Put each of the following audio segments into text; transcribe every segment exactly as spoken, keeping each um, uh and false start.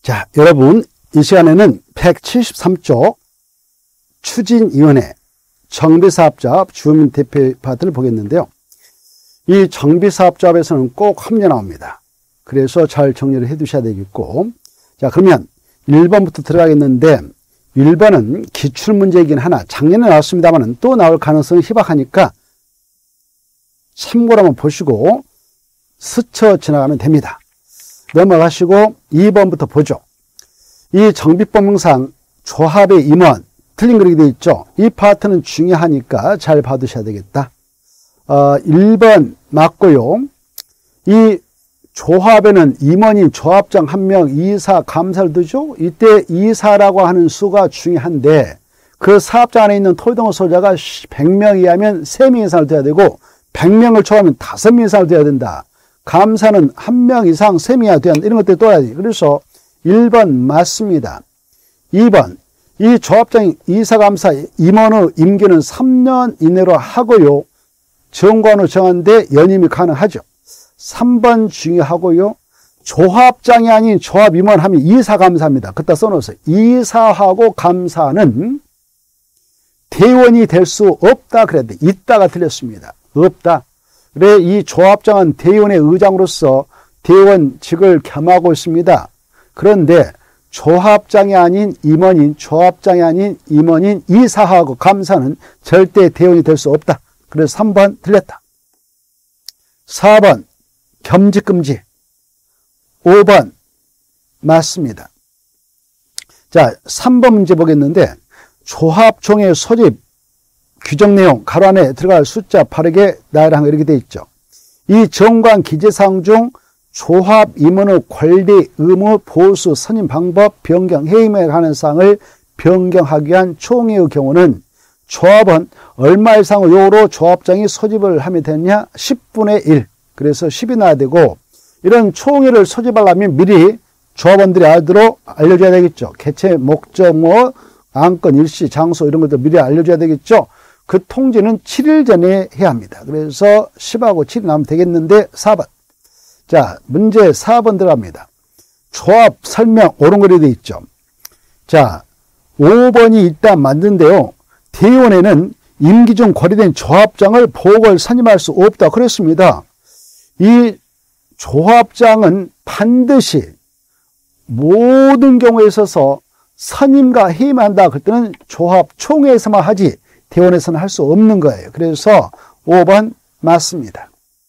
자, 여러분, 이 시간에는 백칠십삼 조 추진위원회 정비사업조합 주민 대표 파트를 보겠는데요. 이 정비사업조합에서는 꼭 합류 나옵니다. 그래서 잘 정리를 해 두셔야 되겠고, 자, 그러면 일 번부터 들어가겠는데, 일 번은 기출문제이긴 하나 작년에 나왔습니다만 또 나올 가능성이 희박하니까 참고로 한번 보시고 스쳐 지나가면 됩니다. 넘어가시고 이 번부터 보죠. 이 정비법령상 조합의 임원 틀린 그렇게 되어 있죠. 이 파트는 중요하니까 잘 봐두셔야 되겠다. 어, 일 번 맞고요. 이 조합에는 임원인 조합장 한 명, 이사, 감사를 두죠. 이때 이사라고 하는 수가 중요한데 그 사업장 안에 있는 토지동호 소유자가 백 명 이하면 세 명 이상을 둬야 되고 백 명을 초과하면 다섯 명 이상을 둬야 된다. 감사는 한 명 이상 세 명 이하 둬야 된다. 이런 것들이 떠야지. 그래서 일 번 맞습니다. 이 번 이 조합장 이사감사 임원의 임기는 삼 년 이내로 하고요. 정관으로 정한데 연임이 가능하죠. 삼 번 중요하고요. 조합장이 아닌 조합 임원 하면 이사감사입니다. 그따 써놓으세요. 이사하고 감사는 대원이 될 수 없다 그래야 돼. 있다가 틀렸습니다. 없다. 그래 이 조합장은 대원의 의장으로서 대원직을 겸하고 있습니다. 그런데 조합장이 아닌 임원인 조합장이 아닌 임원인 이사하고 감사는 절대 대원이 될 수 없다. 그래서 삼 번 틀렸다. 사 번 겸직금지. 오 번 맞습니다. 자, 삼 번 문제 보겠는데 조합총회 소집 규정 내용 가로 안에 들어갈 숫자 바르게 나열한 거 이렇게 되어 있죠. 이 정관 기재사항 중 조합 임원의 관리 의무 보수 선임 방법 변경 해임에 관한 사항을 변경하기 위한 총회의 경우는 조합은 얼마 이상의 요로 조합장이 소집을 하면 되느냐? 십분의 일. 그래서 십이 나야 되고 이런 총회를 소집하려면 미리 조합원들이 알도록 알려줘야 되겠죠. 개최 목적, 뭐 안건, 일시, 장소 이런 것도 미리 알려줘야 되겠죠. 그 통지는 칠 일 전에 해야 합니다. 그래서 십하고 칠이 나오면 되겠는데 사 번. 자, 문제 사 번 들어갑니다. 조합 설명 옳은 글이 되어 있죠. 자, 오 번이 일단 맞는데요. 대원에는 임기 중 거래된 조합장을 보궐 선임할 수 없다. 그랬습니다. 이 조합장은 반드시 모든 경우에 있어서 선임과 해임한다. 그때는 조합총회에서만 하지 대원에서는 할 수 없는 거예요. 그래서 오 번 맞습니다.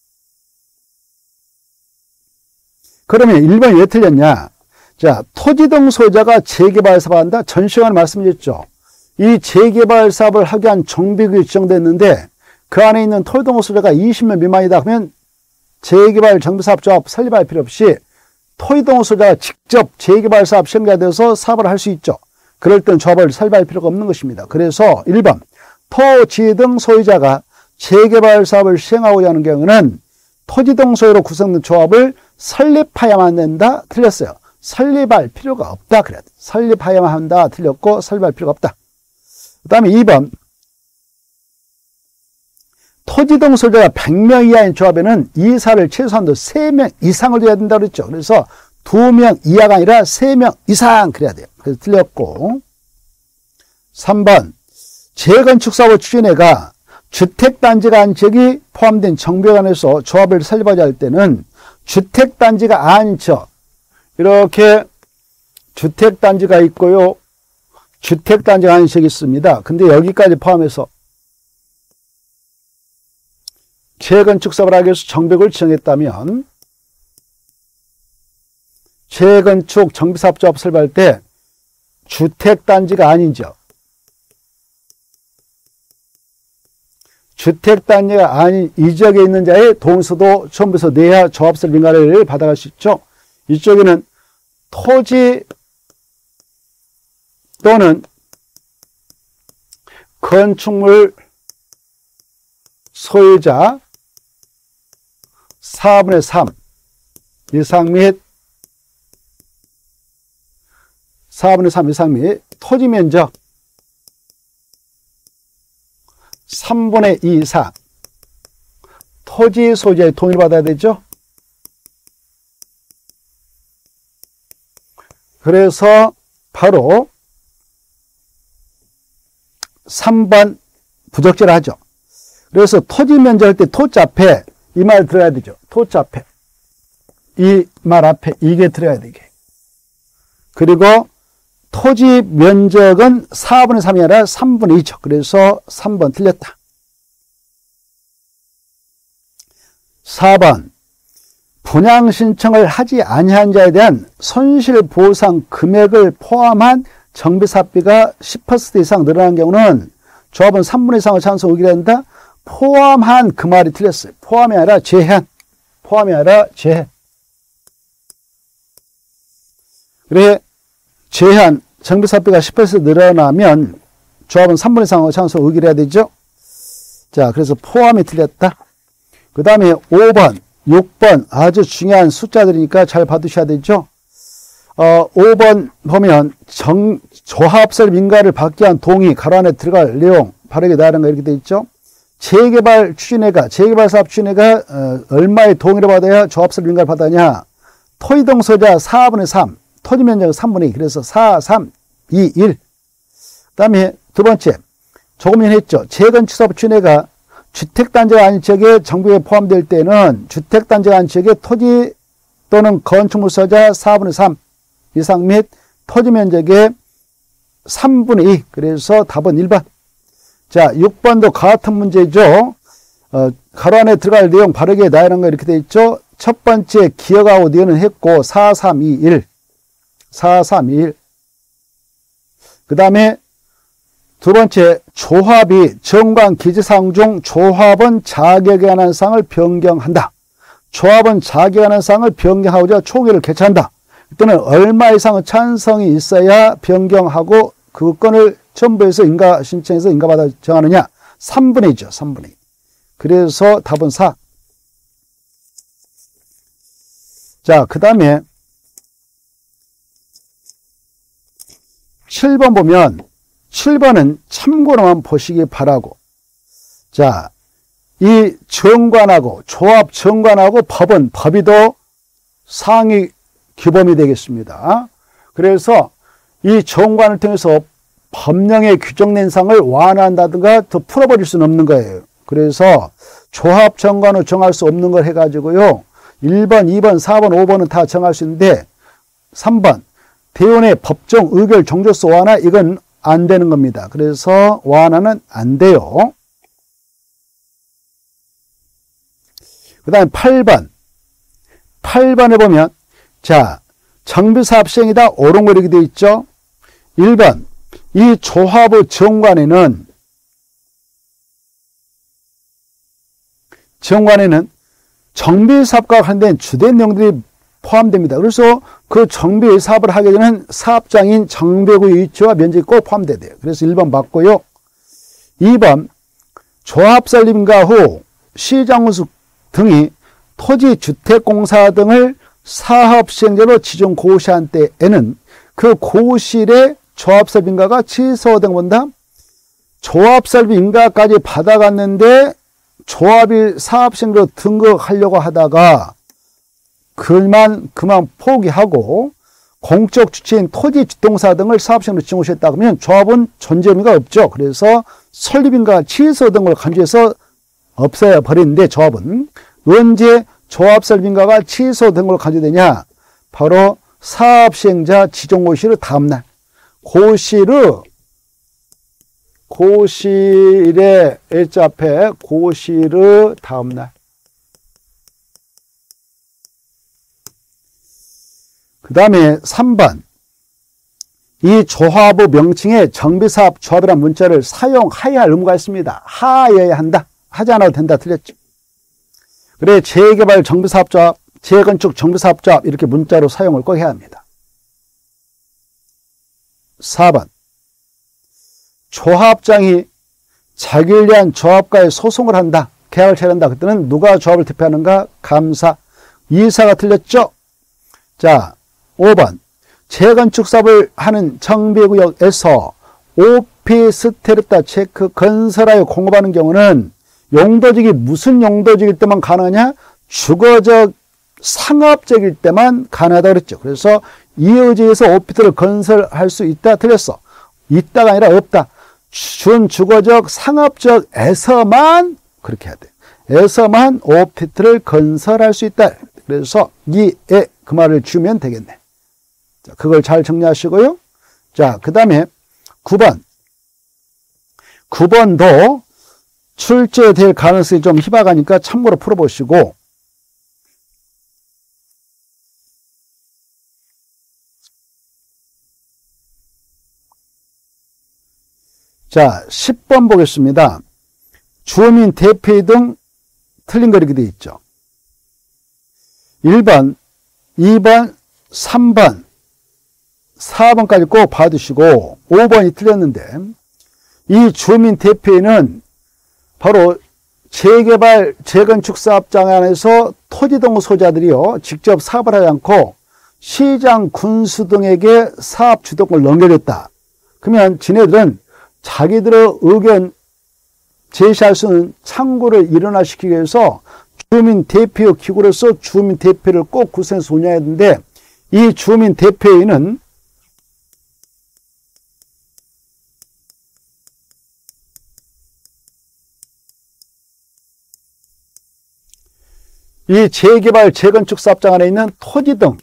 그러면 일 번이 왜 틀렸냐? 자, 토지동 소유자가 재개발 사업을 한다. 전 시간에 말씀드렸죠. 이 재개발 사업을 하기 위한 정비구역이 지정됐는데 그 안에 있는 토지동 소유자가 이십 명 미만이다. 그러면 재개발 정비사업조합 설립할 필요 없이 토지동 소유자가 직접 재개발 사업 시행자가 되어서 사업을 할 수 있죠. 그럴 땐 조합을 설립할 필요가 없는 것입니다. 그래서 일 번 토지 등 소유자가 재개발 사업을 시행하고자 하는 경우는 토지 등 소유로 구성된 조합을 설립하여야만 된다. 틀렸어요. 설립할 필요가 없다. 그래야 돼. 설립하여야만 한다. 틀렸고 설립할 필요가 없다. 그 다음에 이 번 토지 등 소유자가 백 명 이하인 조합에는 이사를 최소한도 세 명 이상을 둬야 된다 그랬죠. 그래서 두 명 이하가 아니라 세 명 이상 그래야 돼요. 그래서 틀렸고 삼 번 재건축사업을 추진해가 주택단지가 아닌 지역이 포함된 정비관에서 조합을 설립하자 할 때는 주택단지가 아닌 지역 이렇게 주택단지가 있고요. 주택단지가 아닌 지역이 있습니다. 근데 여기까지 포함해서 재건축사업을 하기 위해서 정비구역을 지정했다면 재건축 정비사업조합 설립할 때 주택단지가 아닌 지역 주택단지가 아닌 이 지역에 있는 자의 동서도 정부에서 내야 조합설 인가를 받아갈 수 있죠. 이쪽에는 토지 또는 건축물 소유자 사분의 삼 이상 및 사분의 삼 이상 및 토지 면적 삼분의 이 이상 토지 소유자의 동의를 받아야 되죠. 그래서 바로 삼 번 부적절을 하죠. 그래서 토지 면적할 때 토자 앞에 이 말 들어야 되죠. 토자 앞에. 이 말 앞에 이게 들어야 되게. 그리고 토지 면적은 사분의 삼이 아니라 삼분의 이죠. 그래서 삼 번 틀렸다. 사 번 분양 신청을 하지 아니한 자에 대한 손실보상 금액을 포함한 정비사업비가 십 퍼센트 이상 늘어난 경우는 조합은 삼분의 이상의 찬성 의결해야 한다. 포함한 그 말이 틀렸어요. 포함이 아니라 제한. 포함이 아니라 제한. 그래 제한 정비사업비가 십 퍼센트 늘어나면 조합은 삼분의 이상의 찬성 의결해야 되죠. 자, 그래서 포함이 틀렸다. 그 다음에 오 번, 육 번 아주 중요한 숫자들이니까 잘 봐두셔야 되죠. 어, 오 번 보면 정, 조합설 민가를 받기 위한 동의, 가로 안에 들어갈 내용, 바르게 나가는 거 이렇게 돼 있죠. 재개발 추진회가, 재개발 사업 추진회가 어, 얼마의 동의를 받아야 조합설 민가를 받았냐. 토지동 소자 사분의 삼, 토지 면적은 삼분의 이, 그래서 사, 삼, 이, 일. 그 다음에 두 번째, 조금 전에 했죠. 재건축 사업 추진회가 주택단지가 아닌 지역에 정비에 포함될 때는 주택단지가 아닌 지역에 토지 또는 건축물 소자 사분의 삼 이상 및 토지 면적의 삼분의 이. 그래서 답은 일 번. 자, 육 번도 같은 문제죠. 어, 가로 안에 들어갈 내용 바르게 나열한 거 이렇게 돼 있죠. 첫 번째 기억하고 니은은 했고 사, 삼, 이, 일. 사, 삼, 이, 일. 그 다음에 두 번째, 조합이 정관 기재사항 중 조합은 자격에 관한 사항을 변경한다. 조합은 자격에 관한 사항을 변경하고자 총회를 개최한다. 또는 얼마 이상의 찬성이 있어야 변경하고 그 건을 첨부해서 인가 신청해서 인가받아 정하느냐. 삼분의 이죠. 삼분의 이. 그래서 답은 사. 자, 그 다음에 칠 번 보면 칠 번은 참고로만 보시기 바라고. 자, 이 정관하고 조합 정관하고 법은 법의도 상위 규범이 되겠습니다. 그래서 이 정관을 통해서 법령에 규정된 사항을 완화한다든가 더 풀어버릴 수는 없는 거예요. 그래서 조합 정관을 정할 수 없는 걸 해가지고요. 일 번, 이 번, 사 번, 오 번은 다 정할 수 있는데 삼 번 대원의 법정 의결 종료소 완화 이건 안 되는 겁니다. 그래서 완화는 안 돼요. 그 다음에 팔 번. 팔 번에 보면, 자, 정비사업 시행이다. 옳은 거 이렇게 되어 있죠. 일 번. 이 조합의 정관에는, 정관에는 정비사업과 관련된 주된 내용들이 포함됩니다. 그래서 그 정비 사업을 하게 되는 사업장인 정비구의 위치와 면적이 꼭 포함돼야 돼요. 그래서 일 번 맞고요. 이 번 조합 설립인가 후 시장운수 등이 토지주택공사 등을 사업 시행자로 지정 고시한 때에는 그 고시일에 조합 설립인가가 취소된 건다. 조합 설립인가까지 받아갔는데 조합이 사업 시행자로 등극하려고 하다가 그만, 그만 포기하고 공적 주체인 토지 주동사 등을 사업시행으로 지정했다 그러면 조합은 존재 의미가 없죠. 그래서 설립인가 취소 등을 간주해서 없애야 버리는데 조합은 언제 조합 설립인가가 취소 등을 간주되냐? 바로 사업시행자 지정 고시일 다음날. 고시일, 고시일의 일자 앞에 고시일 다음날. 그 다음에 삼 번. 이 조합의 명칭에 정비사업 조합이라는 문자를 사용하여야 할 의무가 있습니다. 하여야 한다. 하지 않아도 된다. 틀렸죠. 그래, 재개발 정비사업 조합, 재건축 정비사업 조합 이렇게 문자로 사용을 꼭 해야 합니다. 사 번. 조합장이 자기를 위한 조합가에 소송을 한다. 계약을 체결한다. 그때는 누가 조합을 대표하는가? 감사. 이사가 틀렸죠? 자, 오 번. 재건축 사업을 하는 정비구역에서 오피스텔에다 체크 건설하여 공급하는 경우는 용도직이 무슨 용도직일 때만 가능하냐? 주거적 상업적일 때만 가능하다 그랬죠. 그래서 이 의지에서 오피트를 건설할 수 있다, 틀렸어. 있다가 아니라 없다. 준주거적 상업적에서만 그렇게 해야 돼. 에서만 오피트를 건설할 수 있다. 그래서 이에 그 말을 주면 되겠네. 자, 그걸 잘 정리하시고요. 자, 그 다음에 구 번. 구 번도 출제될 가능성이 좀 희박하니까 참고로 풀어보시고, 자, 십 번 보겠습니다. 주어민 대표의 등 틀린 거 이렇게 되어 있죠. 일 번, 이 번, 삼 번, 사 번까지 꼭 봐두시고 오 번이 틀렸는데, 이 주어민 대표에는 바로 재개발, 재건축 사업장 안에서 토지동 소자들이요, 직접 사업을 하지 않고 시장, 군수 등에게 사업 주도권을 넘겨줬다. 그러면 지네들은 자기들의 의견 제시할 수 있는 창구를 일어나시키기 위해서 주민 대표 기구로서 주민 대표를 꼭 구성해서 운영해야 되는데, 이 주민 대표회의는 이 재개발, 재건축 사업장 안에 있는 토지 등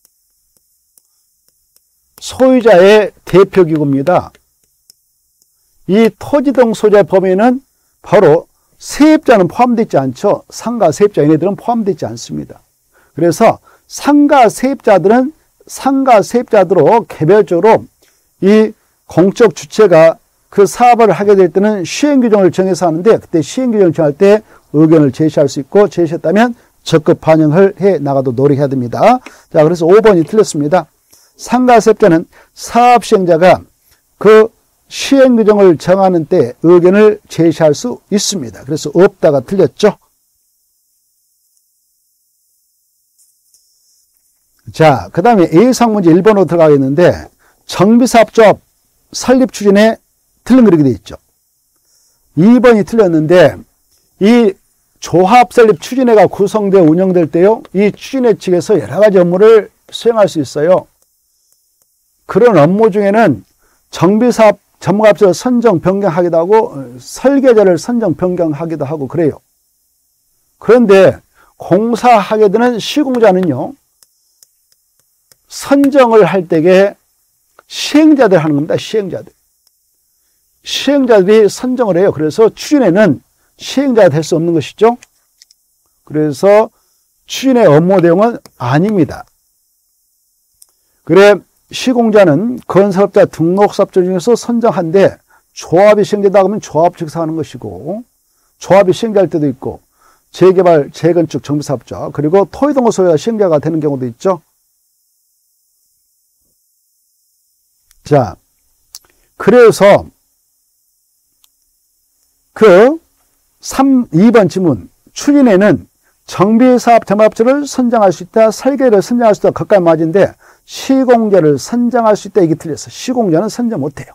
소유자의 대표기구입니다. 이 토지 등 소유자의 범위는 바로 세입자는 포함되어 있지 않죠. 상가, 세입자, 얘네들은 포함되어 있지 않습니다. 그래서 상가, 세입자들은 상가, 세입자들로 개별적으로 이 공적 주체가 그 사업을 하게 될 때는 시행규정을 정해서 하는데, 그때 시행규정을 정할 때 의견을 제시할 수 있고, 제시했다면 적극 반영을 해 나가도 노력해야 됩니다. 자, 그래서 오 번이 틀렸습니다. 상가, 세입자는 사업 시행자가 그 시행 규정을 정하는 때 의견을 제시할 수 있습니다. 그래서 없다가 틀렸죠. 자, 그 다음에 예상 문제 일 번으로 들어가겠는데, 정비사업조합 설립 추진에 틀린 거 이렇게 되어 있죠. 이 번이 틀렸는데, 이 조합 설립 추진회가 구성되어 운영될 때요, 이 추진회 측에서 여러 가지 업무를 수행할 수 있어요. 그런 업무 중에는 정비사업 전문가업체를 선정 변경하기도 하고 설계자를 선정 변경하기도 하고 그래요. 그런데 공사하게 되는 시공자는요, 선정을 할 때에 시행자들 하는 겁니다. 시행자들. 시행자들이 선정을 해요. 그래서 추진에는 시행자가 될 수 없는 것이죠. 그래서 추진의 업무 내용은 아닙니다. 그래, 시공자는 건설업자 등록사업자 중에서 선정한데, 조합이 시행되다 하면 조합 측에서 하는 것이고, 조합이 시행자일 때도 있고, 재개발, 재건축, 정비사업자, 그리고 토지동호 소유가 시행자가 되는 경우도 있죠. 자, 그래서 그 삼, 이 번 지문, 추진에는 정비사업 전문업체를 선정할 수 있다, 설계를 선정할 수 있다, 거기까지 맞은데, 시공자를 선정할 수 있다, 이게 틀렸어. 시공자는 선정 못해요.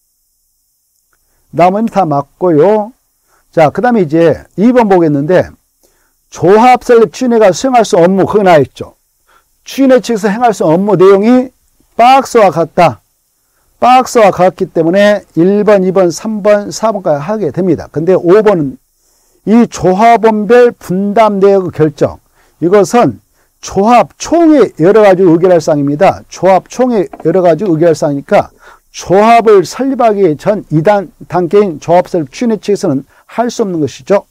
나머지는 다 맞고요. 자, 그 다음에 이제 이 번 보겠는데, 조합 설립 추진회가 수행할 수 업무, 그거 나와 있죠. 추진회 측에서 행할 수 업무 내용이 박스와 같다. 박스와 같기 때문에 일 번, 이 번, 삼 번, 사 번까지 하게 됩니다. 근데 오 번은 이 조합원별 분담 내역 결정, 이것은 조합 총회 여러 가지 의결할 사항입니다. 조합 총회 여러 가지 의결할 사항이니까 조합을 설립하기 전 이 단 단계인 조합 설립 추진회 측에서는 할 수 없는 것이죠.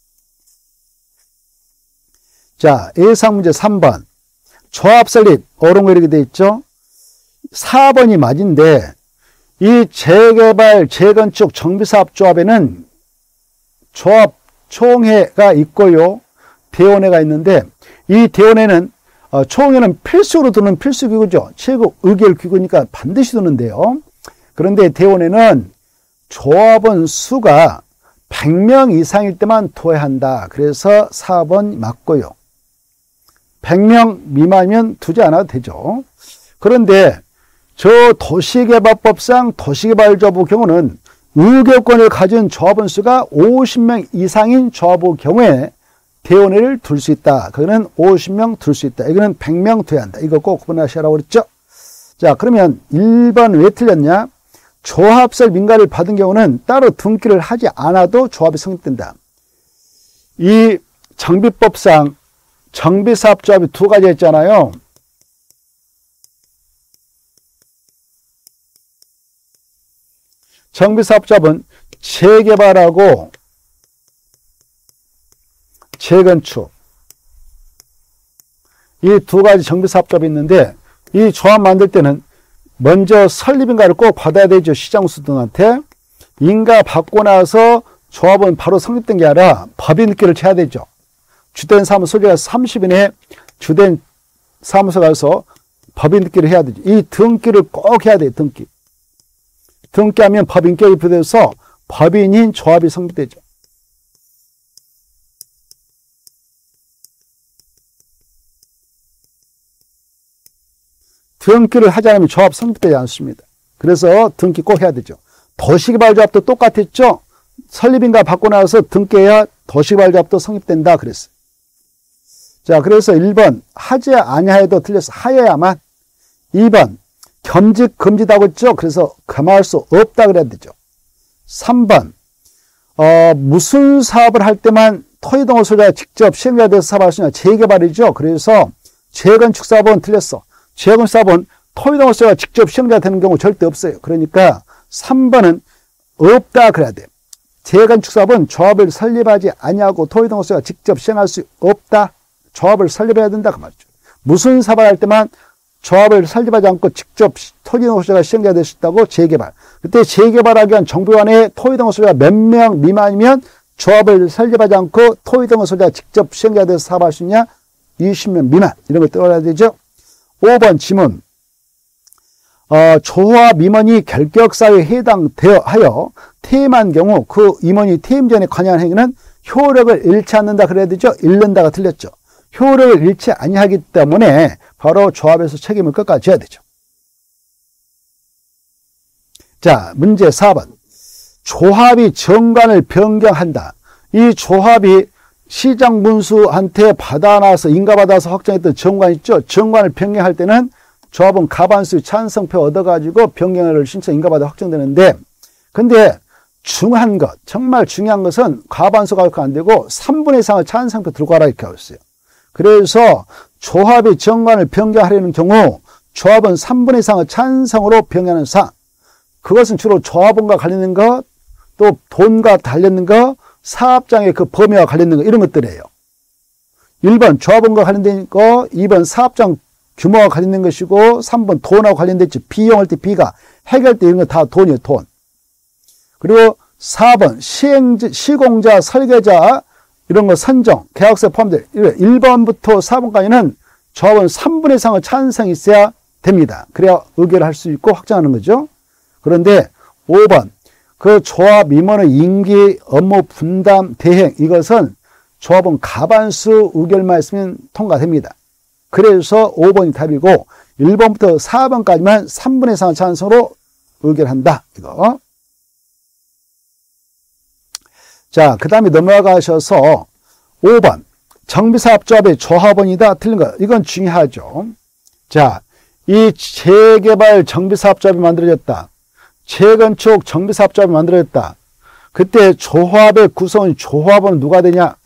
자, 예상 문제 삼 번. 조합 설립 어려운 거 이렇게 돼 있죠. 사 번이 맞은데, 이 재개발, 재건축, 정비사업조합에는 조합 총회가 있고요, 대원회가 있는데, 이 대원회는 어, 총회는 필수로 두는 필수기구죠. 최고 의결기구니까 반드시 두는데요. 그런데 대원회는 조합원 수가 백 명 이상일 때만 두어야 한다. 그래서 사 번 맞고요. 백 명 미만이면 두지 않아도 되죠. 그런데 저 도시개발법상 도시개발조합의 경우는 의결권을 가진 조합원 수가 오십 명 이상인 조합의 경우에 대원회를 둘 수 있다. 그거는 오십 명 둘 수 있다. 이거는 백 명 둬야 한다. 이거 꼭 구분하시라고 그랬죠. 자, 그러면 일 번 왜 틀렸냐? 조합설 민가를 받은 경우는 따로 등기를 하지 않아도 조합이 성립된다. 이 정비법상 정비사업조합이 두 가지 있잖아요. 정비사업조합은 재개발하고 재건축, 이 두 가지 정비사업조합이 있는데, 이 조합 만들 때는 먼저 설립인가를 꼭 받아야 되죠. 시장수 등한테. 인가 받고 나서 조합은 바로 성립된 게 아니라 법인등기를 쳐야 되죠. 주된 사무소 가서 삼십 일 내에 주된 사무소 가서 법인등기를 해야 되죠. 이 등기를 꼭 해야 돼요. 등기. 등기하면 법인격이 부여돼서 법인인 조합이 성립되죠. 등기를 하지 않으면 조합 성립되지 않습니다. 그래서 등기 꼭 해야 되죠. 도시개발조합도 똑같았죠. 설립인가 받고 나서 등기해야 도시개발조합도 성립된다 그랬어요. 자, 그래서 일 번 하지 아니하여도 틀렸어. 하여야만. 이 번 겸직 금지다고 했죠. 그래서 금할 수 없다 그래야 되죠. 삼 번 어, 무슨 사업을 할 때만 토지동호 소유자가 직접 시행자가 돼서 사업할 수 있냐. 재개발이죠. 그래서 재건축 사업은 틀렸어. 재건축 사업은 토지동호 소유자가 직접 시행자가 되는 경우 절대 없어요. 그러니까 삼 번은 없다 그래야 돼. 재건축 사업은 조합을 설립하지 아니하고 토지동호 소유자가 직접 시행할 수 없다. 조합을 설립해야 된다 그 말이죠. 무슨 사업을 할 때만 조합을 설립하지 않고 직접 토지동호 소유자가 시행자가 될 수 있다고 재개발. 그때 재개발하기 위한 정부간에 토지동호 소유자 몇 명 미만이면 조합을 설립하지 않고 토지동호 소유자가 직접 시행자가 돼서 사업할 수 있냐? 이십 명 미만. 이런 걸 떠올려야 되죠. 오 번 지문. 어, 조합 임원이 결격사유에 해당하여 퇴임한 경우 그 임원이 퇴임 전에 관여한 행위는 효력을 잃지 않는다 그래야 되죠. 잃는다가 틀렸죠. 효력을 잃지 아니하기 때문에 바로 조합에서 책임을 끝까지 져야 되죠. 자, 문제 사 번. 조합이 정관을 변경한다. 이 조합이 시장 문수한테 받아놔서 인가받아서 확정했던 정관 있죠. 정관을 변경할 때는 조합은 가반수 찬성표 얻어가지고 변경을 신청 인가받아 확정되는데, 근데 중요한 것, 정말 중요한 것은 과반수가 그렇게 안 되고 삼분의 이상의 찬성표 들고 가라 이렇게 하고 있어요. 그래서 조합이 정관을 변경하려는 경우 조합은 삼분의 이상의 찬성으로 변경하는 사항, 그것은 주로 조합원과 관련된 것, 또 돈과 관련된 것, 사업장의 그 범위와 관련된 것, 이런 것들이에요. 일 번 조합원과 관련된 거, 이 번 사업장 규모와 관련된 것이고, 삼 번 돈하고 관련됐죠. 비용할 때 비가, 해결할 때 이런 거 다 돈이에요. 돈. 그리고 사 번 시행자, 시공자, 설계자 이런 거 선정, 계약서에 포함될 일 번부터 사 번까지는 조합원 삼분의 이상의 찬성이 있어야 됩니다. 그래야 의결을 할 수 있고 확정하는 거죠. 그런데 오 번 그 조합 임원의 임기, 업무 분담, 대행, 이것은 조합원 과반수 의결만 있으면 통과됩니다. 그래서 오 번이 답이고 일 번부터 사 번까지만 삼분의 이상의 찬성으로 의결한다. 이거. 자, 그 다음에 넘어가셔서 오 번 정비사업조합의 조합원이다. 틀린 거. 이건 중요하죠. 자, 이 재개발 정비사업조합이 만들어졌다. 재건축 정비사업조합이 만들어졌다. 그때 조합의 구성원, 조합원은 누가 되냐?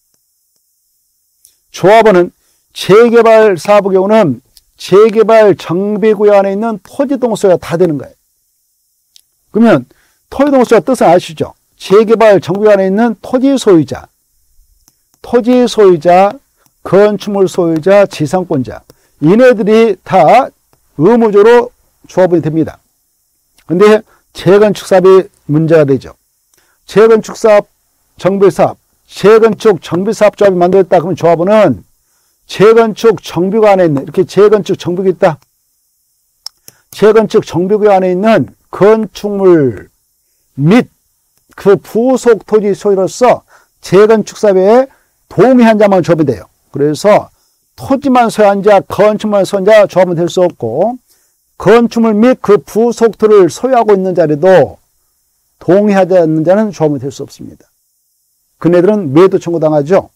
조합원은 재개발 사업의 경우는 재개발 정비구역 안에 있는 토지동소유가 다 되는 거예요. 그러면 토지동소유가 뜻은 아시죠? 재개발 정비구역 안에 있는 토지 소유자, 토지 소유자, 건축물 소유자, 지상권자, 이네들이 다 의무적으로 조합원이 됩니다. 근데 재건축 사업이 문제가 되죠. 재건축 사업, 정비 사업, 재건축 정비 사업 조합이 만들었다. 그러면 조합원은 재건축 정비구 안에 있는, 이렇게 재건축 정비구 있다. 재건축 정비구 안에 있는 건축물 및 그 부속 토지 소유로서 재건축 사업에 동의한 자만 조합이 돼요. 그래서 토지만 소유한 자, 건축만 소유한 자 조합은 될 수 없고, 건축물 및 그 부속 토지를 소유하고 있는 자라도 동의하지 않는 자는 조합이 될 수 없습니다. 그네들은 매도 청구당하죠.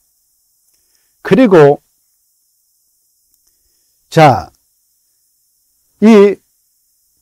그리고 자, 이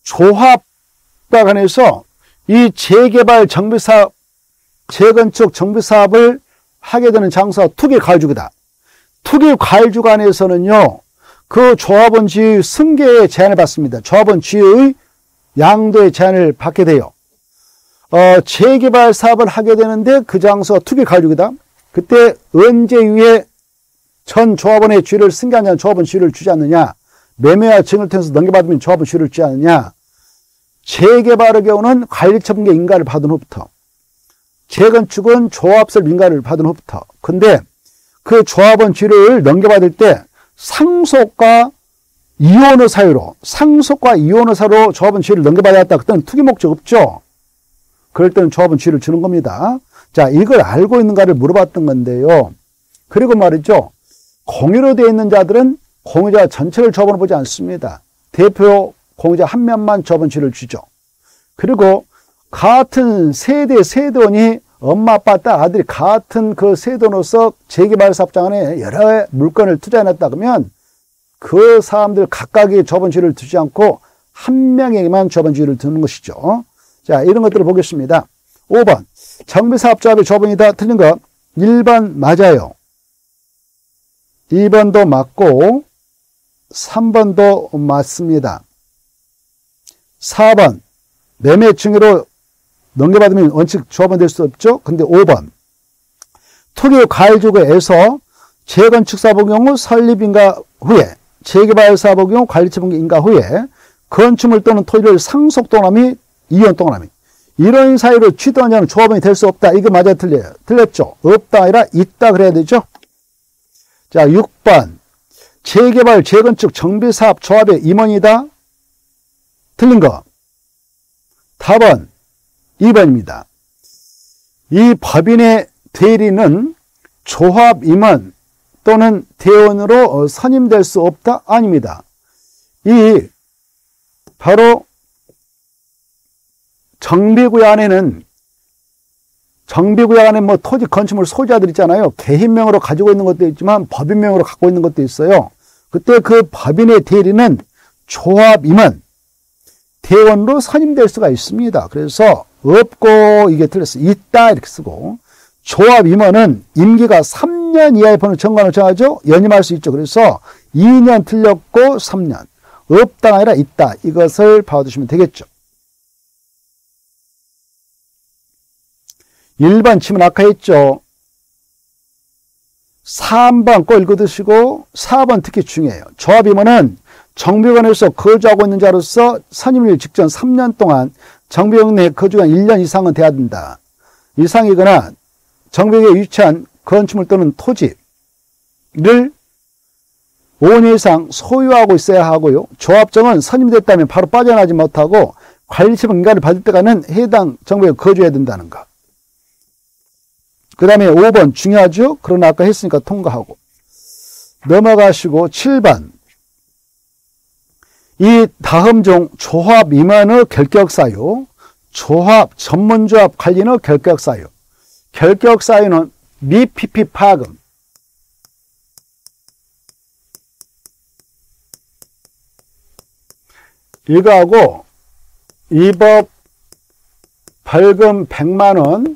조합과 관해서 이 재개발 정비사업, 재건축 정비사업을 하게 되는 장소가 투기과일주거다. 투기과일주간에서는요, 그 조합원 지위의 승계에 제한을 받습니다. 조합원 지위의 양도에 제한을 받게 돼요. 어, 재개발 사업을 하게 되는데 그 장소가 투기과일주거다. 그때 언제 이후에 전 조합원의 지위를 승계하냐, 조합원 지위를 주지 않느냐, 매매와 증을 통해서 넘겨받으면 조합원 지위를 주지 않느냐, 재개발의 경우는 관리처분계 인가를 받은 후부터, 재건축은 조합설 인가를 받은 후부터. 근데 그 조합원 지위를 넘겨받을 때 상속과 이혼의 사유로, 상속과 이혼의 사유로 조합원 지위를 넘겨받았다. 그때는 투기 목적 없죠. 그럴 때는 조합원 지위를 주는 겁니다. 자, 이걸 알고 있는가를 물어봤던 건데요. 그리고 말이죠. 공유로 되어 있는 자들은 공유자 전체를 조합원으로 보지 않습니다. 대표 공유자 한 명만 조합원 지위를 주죠. 그리고 같은 세대, 세대원이 엄마, 아빠, 딸, 아들이 같은 그 세대원으로서 재개발 사업장 안에 여러 물건을 투자해놨다 그러면 그 사람들 각각의 조합원 지위를 두지 않고 한 명에게만 조합원 지위를 두는 것이죠. 자, 이런 것들을 보겠습니다. 오 번. 정비사업조합의 조합원이다. 틀린 거. 일 번 맞아요. 이 번도 맞고 삼 번도 맞습니다. 사 번. 매매 증여로 넘겨받으면 원칙 조합원 될 수 없죠. 근데 오 번. 투기 과일주거에서 재건축 사업의 경우 설립인가 후에, 재개발 사업의 경우 관리처분 인가 후에 건축물 또는 토지를 상속 또는 및 이혼 또는 및 이런 사유로 취득한 자는 조합원이 될 수 없다. 이거 맞아 틀려요? 틀렸죠? 없다 아니라 있다 그래야 되죠? 자, 육 번. 재개발, 재건축, 정비사업 조합의 임원이다. 틀린 거. 답은 이 번입니다. 이 법인의 대리는 조합 임원 또는 대원으로 선임될 수 없다? 아닙니다. 이 바로 정비구역 안에는 정비구역 안에 뭐 토지 건축물 소유자들 있잖아요. 개인명으로 가지고 있는 것도 있지만 법인명으로 갖고 있는 것도 있어요. 그때 그 법인의 대리는 조합 임원, 대원으로 선임될 수가 있습니다. 그래서 없고 이게 틀렸어요. 있다 이렇게 쓰고, 조합 임원은 임기가 삼 년 이하의 번호 정관을 정하죠. 연임할 수 있죠. 그래서 이 년 틀렸고 삼 년. 없다가 아니라 있다. 이것을 봐두시면 되겠죠. 일 번 치면 아까 했죠. 삼 번 꼭 읽어두시고 사 번 특히 중요해요. 조합 임원은 정비관에서 거주하고 있는 자로서 선임일 직전 삼 년 동안 정비역 내에 거주한 일 년 이상은 돼야 된다. 이상이거나 정비역에 위치한 건축물 또는 토지를 오 년 이상 소유하고 있어야 하고요. 조합장은 선임됐다면 바로 빠져나가지 못하고 관리처분 인가를 받을 때까지는 해당 정비역에 거주해야 된다는 것. 그 다음에 오 번 중요하죠. 그러나 아까 했으니까 통과하고. 넘어가시고 칠 번. 이 다음 중 조합 임원의 결격사유, 조합 전문조합 관리의 결격사유. 결격사유는 미피피 파금, 이거하고 이 법 벌금 백만 원,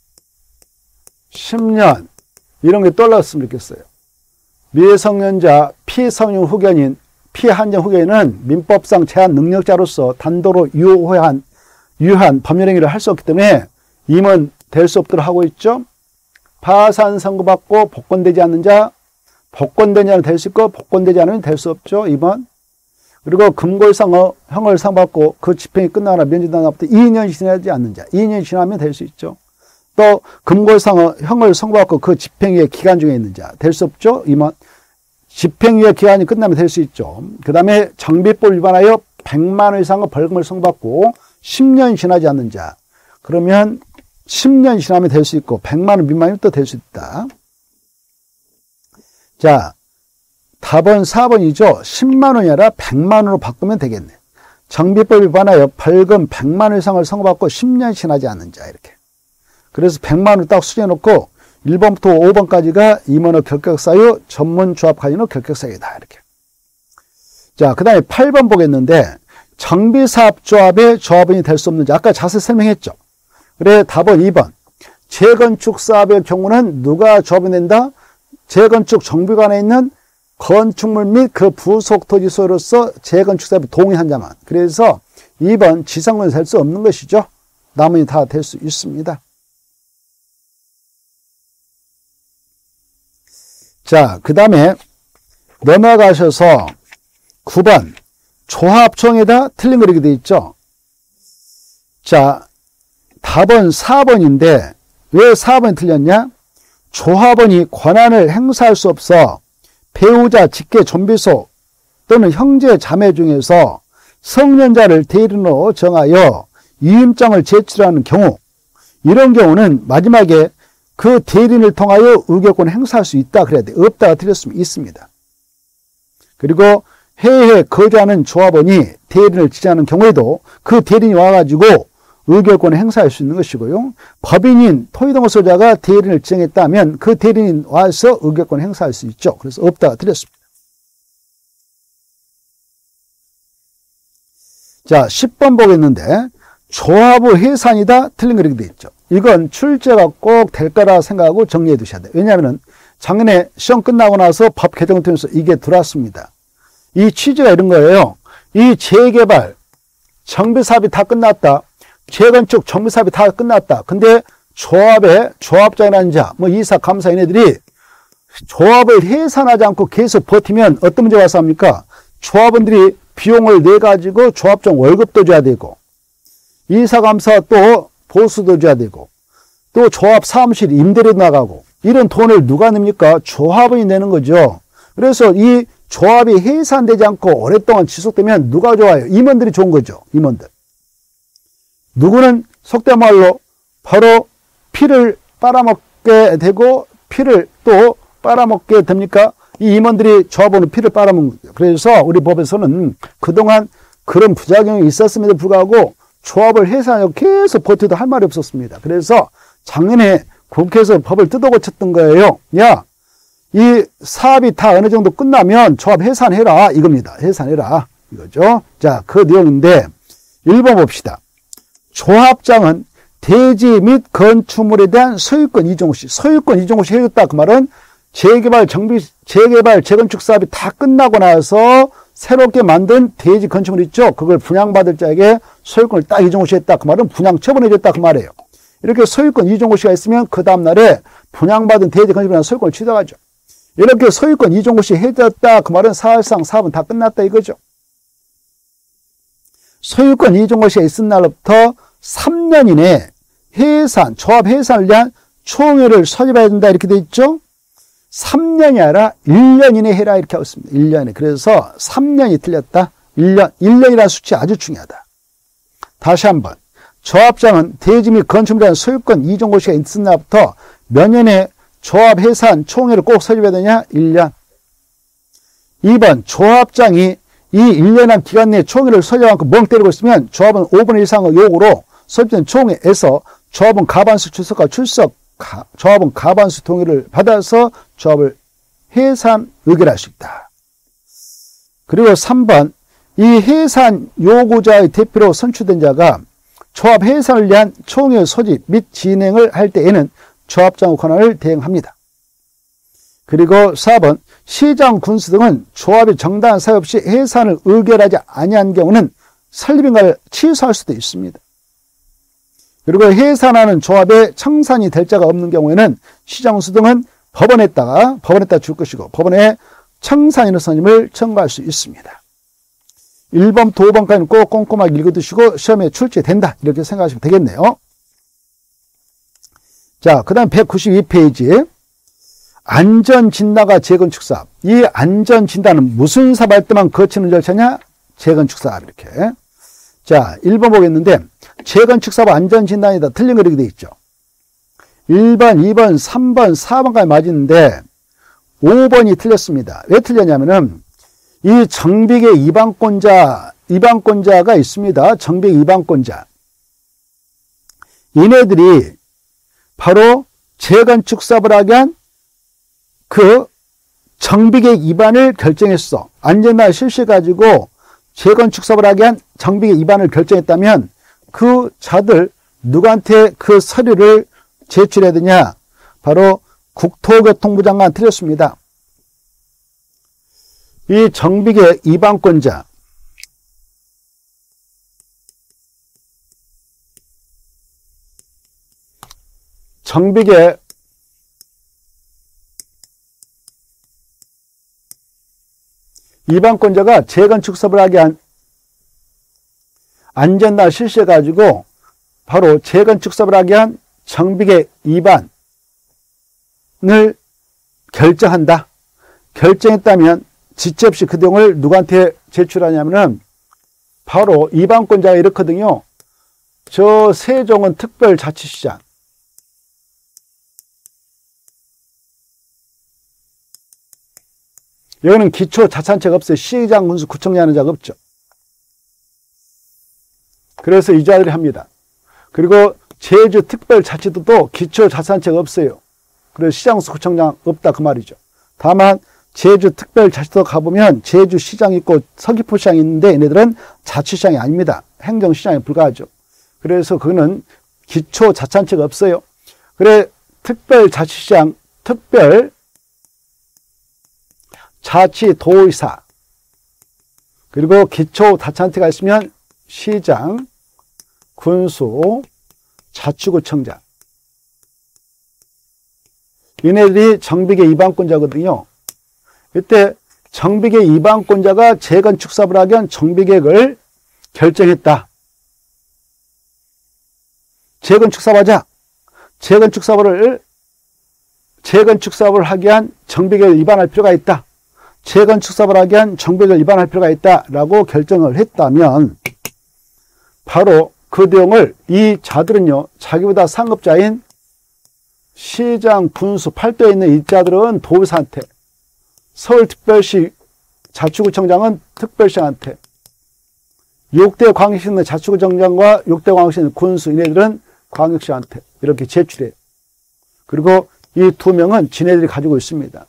십 년 이런 게 떨어졌으면 좋겠어요. 미성년자 피성년 후견인, 피한정 후견인은 민법상 제한 능력자로서 단도로 유효한, 유효한 법률행위를 할 수 없기 때문에 임원 될 수 없도록 하고 있죠. 파산 선고받고 복권되지 않는 자, 복권된 자는 될 수 있고 복권되지 않으면 될 수 없죠. 이 번. 그리고 금고상어 형을 상받고 그 집행이 끝나거나 면제당하부터 이 년이 지나지 않는 자, 이 년이 지나면 될 수 있죠. 또 금고상어 형을 선고받고 그 집행유예 기간 중에 있는 자, 될 수 없죠. 이 번. 집행유예 기간이 끝나면 될 수 있죠. 그 다음에 정비법 위반하여 백만 원 이상의 벌금을 선고받고 십 년이 지나지 않는 자, 그러면 십 년이 지나면 될 수 있고 백만 원 미만이면 또 될 수 있다. 자, 답은 사 번이죠. 십만 원이 아니라 백만 원으로 바꾸면 되겠네. 정비법 위반하여 벌금 백만 원 이상을 선고받고 십 년이 지나지 않는 자, 이렇게. 그래서 백만 원을 딱 수정해놓고 일 번부터 오 번까지가 임원의 결격사유, 전문조합 관리의 결격사유다, 이렇게. 자, 그 다음에 팔 번 보겠는데, 정비사업조합의 조합원이 될 수 없는지 아까 자세히 설명했죠. 그래 답은 이 번. 재건축 사업의 경우는 누가 조합이 된다? 재건축 정비관에 있는 건축물 및 그 부속 토지 소유로서 재건축 사업에 동의한 자만. 그래서 이 번 지상권이 될 수 없는 것이죠. 나머지 다 될 수 있습니다. 자, 그 다음에 넘어가셔서 구 번 조합총회다 틀린 거 이렇게 돼 있죠. 자, 답은 사 번인데 왜 사 번이 틀렸냐? 조합원이 권한을 행사할 수 없어 배우자, 직계, 존비속 또는 형제, 자매 중에서 성년자를 대리인으로 정하여 위임장을 제출하는 경우, 이런 경우는 마지막에 그 대리인을 통하여 의결권을 행사할 수 있다 그래야 돼. 없다가 틀렸으면 있습니다. 그리고 해외에 거주하는 조합원이 대리인을 지정하는 경우에도 그 대리인이 와가지고 의결권을 행사할 수 있는 것이고요. 법인인 토지동호 소유자가 대리인을 지정했다면 그 대리인이 와서 의결권을 행사할 수 있죠. 그래서 없다가 틀렸습니다. 자, 십 번 보겠는데 조합의 해산이다 틀린 거 이렇게 돼 있죠. 이건 출제가 꼭 될 거라 생각하고 정리해 두셔야 돼요. 왜냐하면 작년에 시험 끝나고 나서 법 개정을 통해서 이게 들어왔습니다. 이 취지가 이런 거예요. 이 재개발, 정비사업이 다 끝났다. 재건축, 정비사업이 다 끝났다. 근데 조합의 조합장이라는 자, 뭐 이사, 감사 얘네들이 조합을 해산하지 않고 계속 버티면 어떤 문제가 발생합니까? 조합원들이 비용을 내가지고 조합장 월급도 줘야 되고, 이사, 감사 또 보수도 줘야 되고, 또 조합 사무실 임대료 나가고, 이런 돈을 누가 냅니까? 조합원이 내는 거죠. 그래서 이 조합이 해산되지 않고 오랫동안 지속되면 누가 좋아요? 임원들이 좋은 거죠. 임원들. 누구는 속된 말로 바로 피를 빨아먹게 되고 피를 또 빨아먹게 됩니까? 이 임원들이 조합원은 피를 빨아먹는 거죠. 그래서 우리 법에서는 그동안 그런 부작용이 있었음에도 불구하고 조합을 해산하고 계속 버텨도 할 말이 없었습니다. 그래서 작년에 국회에서 법을 뜯어 고쳤던 거예요. 야, 이 사업이 다 어느 정도 끝나면 조합 해산해라 이겁니다. 해산해라 이거죠. 자, 그 내용인데 일 번 봅시다. 조합장은 대지 및 건축물에 대한 소유권 이종 시, 소유권 이종 시 해줬다. 그 말은 재개발, 정비, 재개발, 재건축 사업이 다 끝나고 나서 새롭게 만든 대지 건축물 있죠. 그걸 분양받을 자에게 소유권을 딱 이종 시 했다. 그 말은 분양 처분해줬다. 그 말이에요. 이렇게 소유권 이종 시가 있으면 그 다음날에 분양받은 대지 건축물에 대한 소유권을 취득하죠. 이렇게 소유권 이종 시 해줬다. 그 말은 사실상 사업은 다 끝났다 이거죠. 소유권 이종 시가 있은 날부터 삼 년 이내에 해산, 조합 해산을 위한 총회를 소집해야 된다 이렇게 돼 있죠. 삼 년이 아니라 일 년 이내에 해라 이렇게 하고 있습니다. 일 년에. 그래서 삼 년이 틀렸다. 일 년, 일 년이라는 수치 아주 중요하다. 다시 한번. 조합장은 대지 및 건축물에 대한 소유권 이종 시가 있은 날부터 몇 년에 조합 해산 총회를 꼭 소집해야 되냐? 일 년. 이 번. 조합장이 이 일 년한 기간 내에 총회를 소집하지 않고 멍 때리고 있으면 조합은 오 분의 일 이상의 요구로 소집된 총회에서 조합은 가반수 출석과 출석, 가, 조합은 가반수 동의를 받아서 조합을 해산 의결할 수 있다. 그리고 삼 번. 이 해산 요구자의 대표로 선출된 자가 조합 해산을 위한 총회 소집 및 진행을 할 때에는 조합장의 권한을 대행합니다. 그리고 사 번. 시장, 군수 등은 조합이 정당한 사유 없이 해산을 의결하지 아니한 경우는 설립인가를 취소할 수도 있습니다. 그리고 해산하는 조합에 청산이 될 자가 없는 경우에는 시장, 군수 등은 법원에다가 법원에다 줄 것이고 법원에 청산인의 선임을 청구할 수 있습니다. 일 번부터 오 번까지는 꼭 꼼꼼하게 읽어두시고 시험에 출제된다 이렇게 생각하시면 되겠네요. 자, 그 다음 백구십이 페이지. 안전진단과 재건축사업. 이 안전진단은 무슨 사업할 때만 거치는 절차냐? 재건축사업 이렇게. 자, 일 번 보겠는데 재건축사업 안전진단이다. 틀린 거 이렇게 돼 있죠. 일 번, 이 번, 삼 번, 사 번까지 맞았는데 오 번이 틀렸습니다. 왜 틀렸냐면은 이 정비계 이방권자, 이방권자가 있습니다. 정비계 이방권자. 얘네들이 바로 재건축 사업을 하게 한 그 정비계 입안을 결정했어. 안전만 실시해가지고 재건축사업을 하게 한 정비계 위반을 결정했다면 그 자들 누구한테 그 서류를 제출해야 되냐? 바로 국토교통부 장관 틀렸습니다. 이 정비계 위반권자, 정비계 위반권자가 재건축 사업을 하게 한 안전나 실시해가지고 바로 재건축 사업을 하게 한 정비계 위반을 결정한다. 결정했다면 지체 없이 그 내용을 누구한테 제출하냐면은 바로 위반권자가 이렇거든요. 저 세종은 특별자치시장, 여기는 기초자산체가 없어요. 시장, 군수, 구청장 하는 자가 없죠. 그래서 이 자들이 합니다. 그리고 제주특별자치도도 기초자산체가 없어요. 그래서 시장, 군수, 구청장 없다 그 말이죠. 다만 제주특별자치도 가보면 제주시장 있고 서귀포시장이 있는데 얘네들은 자치시장이 아닙니다. 행정시장에 불과하죠. 그래서 그거는 기초자산체가 없어요. 그래 특별자치시장, 특별 자치도의사, 그리고 기초자치단체가 있으면 시장, 군수, 자치구청장. 얘네들이 정비계 위반권자거든요. 이때 정비계 위반권자가 재건축 사업을 하기 위한 정비계획을 결정했다. 재건축 사업하자. 재건축 사업을 재건축 사업을 하기 위한 정비계획을 위반할 필요가 있다. 재건축 사업을 하기 위한 정비계획을 위반할 필요가 있다라고 결정을 했다면 바로 그 내용을 이 자들은요, 자기보다 상급자인 시장, 군수, 팔도에 있는 이 자들은 도의사한테, 서울특별시 자치구청장은 특별시장한테, 육 대 광역시 있는 자치구청장과 육 대 광역시 있는 군수, 이네들은 광역시한테 이렇게 제출해요. 그리고 이 두 명은 지네들이 가지고 있습니다.